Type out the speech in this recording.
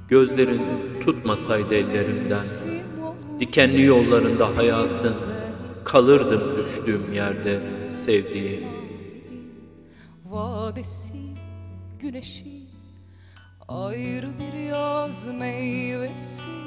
Gözlerin tutmasaydı ellerimden, dikenli yollarında hayatın, kalırdım düştüğüm yerde sevdiğim. Vadesi güneşi, ayrı bir yaz meyvesi.